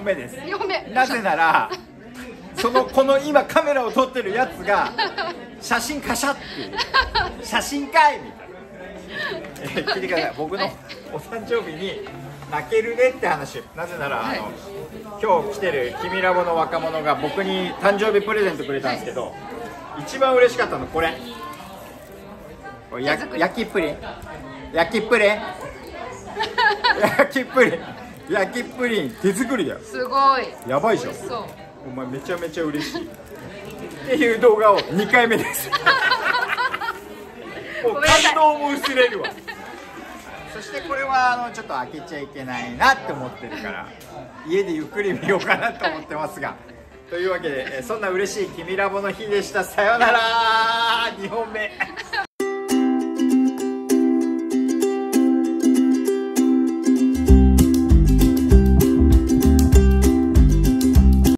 目です。 4目。 なぜならこの今カメラを撮ってるやつが写真カシャっていう写真かいみたいな、聞いてください。僕のお誕生日に泣けるねって話。なぜなら、今日来てる君ラボの若者が僕に誕生日プレゼントくれたんですけど、一番嬉しかったのこれ、焼きプリン手作りだよ。 すごいやばいじゃん。お前めちゃめちゃ嬉しいっていう動画を2回目ですもう感動も薄れるわそしてこれはちょっと開けちゃいけないなって思ってるから家でゆっくり見ようかなと思ってますが、というわけでそんな嬉しい君ラボの日でした。さようなら。